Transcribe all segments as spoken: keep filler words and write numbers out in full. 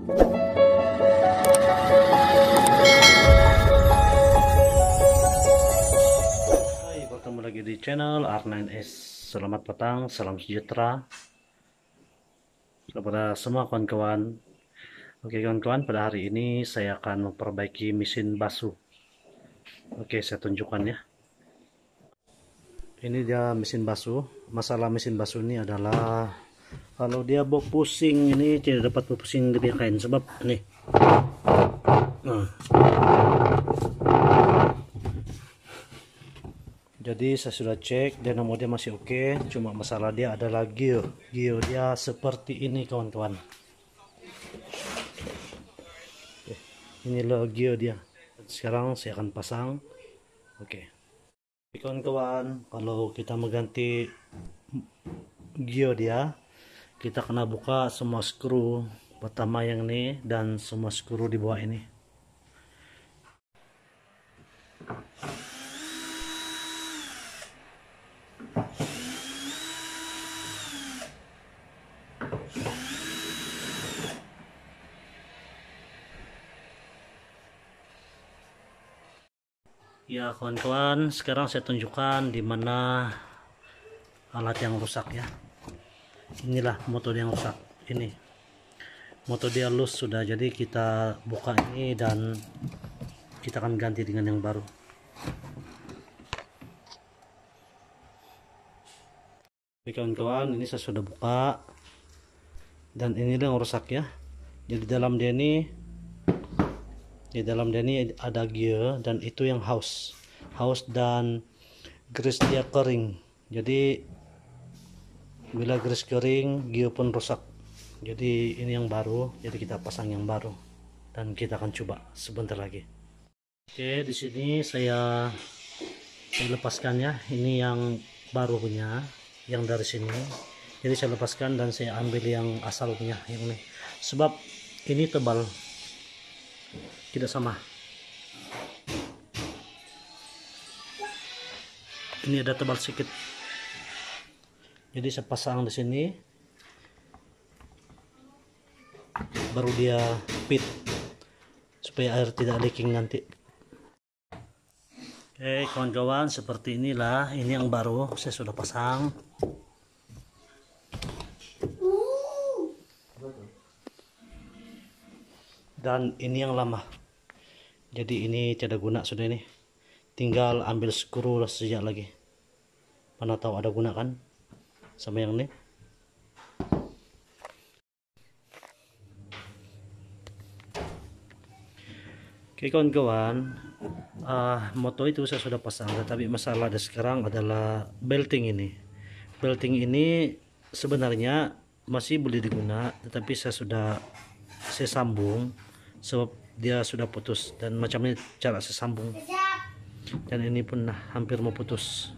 Hai, bertemu lagi di channel R sembilan S. Selamat petang, salam sejahtera kepada semua kawan-kawan. Oke kawan-kawan, pada hari ini saya akan memperbaiki mesin basuh. Oke, saya tunjukkan ya. Ini dia mesin basuh. Masalah mesin basuh ini adalah kalau dia bau pusing, ini tidak dapat berpusing di pihak kain sebab nih. Nah. Jadi saya sudah cek dan nomor dia masih oke, cuma masalah dia adalah gear. Gear dia seperti ini kawan-kawan. Inilah gear dia. Sekarang saya akan pasang. Oke. Kawan-kawan, kalau kita mengganti gear dia, kita kena buka semua skru, pertama yang ini dan semua skru di bawah ini. Ya kawan-kawan, sekarang saya tunjukkan di mana alat yang rusak ya. Inilah motor yang rusak. Ini motor dia loose sudah, jadi kita buka ini dan kita akan ganti dengan yang baru. Oke kawan-kawan, ini saya sudah buka dan ini yang rusak ya. Jadi dalam dia ini di dalam dia ini ada gear dan itu yang house house dan grease dia kering. Jadi bila grease kering, gear pun rusak. Jadi ini yang baru, jadi kita pasang yang baru dan kita akan coba sebentar lagi. Oke, di sini saya saya lepaskan ya. Ini yang baru punya, yang dari sini. Jadi saya lepaskan dan saya ambil yang asalnya yang ini. Sebab ini tebal, tidak sama. Ini ada tebal sedikit. Jadi saya pasang di sini, baru dia fit supaya air tidak leaking nanti. Oke kawan-kawan, seperti inilah. Ini yang baru saya sudah pasang. Dan ini yang lama. Jadi ini tidak guna sudah ini. Tinggal ambil skru sejak lagi. Mana tahu ada guna kan sama yang ini. Oke kawan-kawan, uh, motor itu saya sudah pasang, tetapi masalah ada sekarang adalah belting ini. Belting ini sebenarnya masih boleh digunakan, tetapi saya sudah saya sambung sebab dia sudah putus dan macam ini cara saya sambung. Dan ini pun nah, hampir mau putus,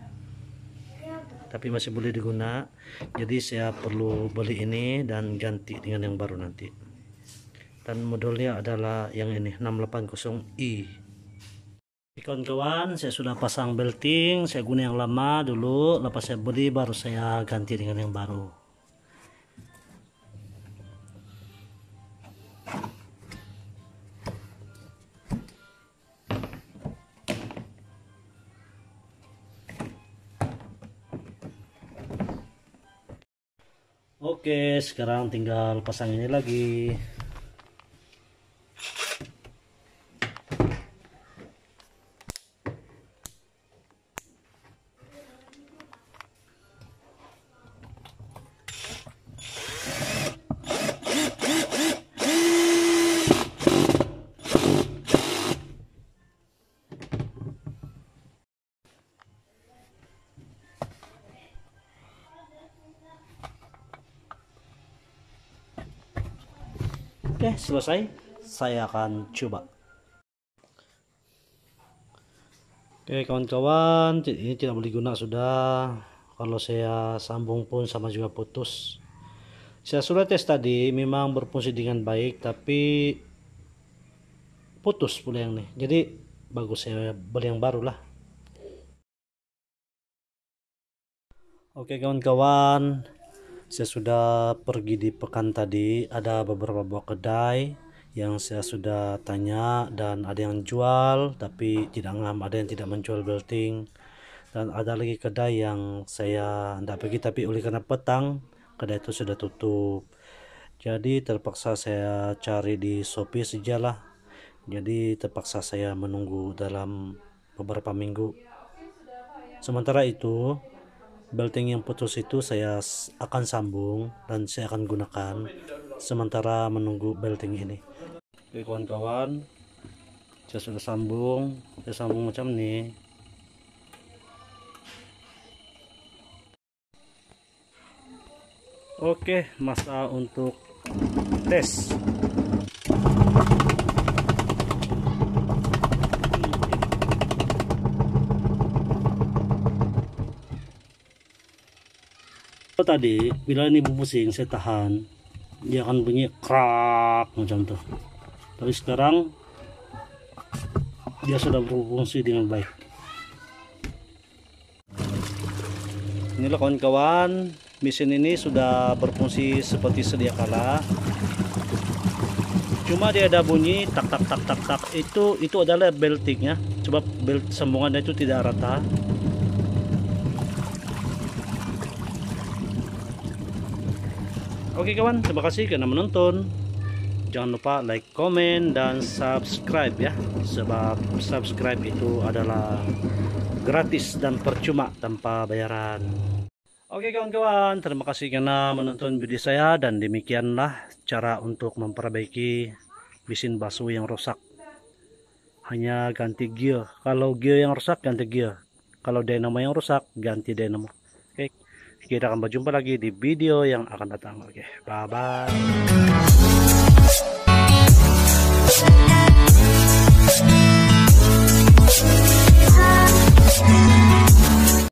tapi masih boleh digunakan. Jadi saya perlu beli ini dan ganti dengan yang baru nanti. Dan modelnya adalah yang ini enam delapan nol i. Kawan-kawan, saya sudah pasang belting. Saya guna yang lama dulu, lepas saya beli baru saya ganti dengan yang baru. Oke, sekarang tinggal pasang ini lagi. Oke, selesai. Saya akan coba. Oke kawan-kawan, ini tidak boleh guna sudah. Kalau saya sambung pun sama juga putus. Saya sudah tes tadi, memang berfungsi dengan baik, tapi putus pula yang nih. Jadi bagus saya beli yang baru lah. Oke kawan-kawan, Saya sudah pergi di pekan tadi, ada beberapa buah kedai yang saya sudah tanya dan ada yang jual tapi tidak ngam, ada yang tidak menjual belting, dan ada lagi kedai yang saya tidak pergi tapi oleh karena petang kedai itu sudah tutup. Jadi terpaksa saya cari di Shopee sajalah. Jadi terpaksa saya menunggu dalam beberapa minggu. Sementara itu belting yang putus itu saya akan sambung dan saya akan gunakan sementara menunggu belting ini. Oke kawan-kawan, saya sudah sambung, saya sambung macam ini. Oke, masa untuk tes. Tadi bila ini pusing saya tahan, dia akan bunyi krak macam tuh, tapi sekarang dia sudah berfungsi dengan baik. Inilah kawan-kawan, mesin ini sudah berfungsi seperti sedia kala, cuma dia ada bunyi tak tak tak tak tak, itu itu adalah beltingnya, sebab belt sambungannya itu tidak rata. Oke kawan, terima kasih karena menonton. Jangan lupa like, komen, dan subscribe ya. Sebab subscribe itu adalah gratis dan percuma tanpa bayaran. Oke kawan-kawan, terima kasih karena menonton video saya. Dan demikianlah cara untuk memperbaiki mesin basuh yang rusak. Hanya ganti gear. Kalau gear yang rusak, ganti gear. Kalau dynamo yang rusak, ganti dynamo. Oke, kita akan berjumpa lagi di video yang akan datang. Oke, bye bye.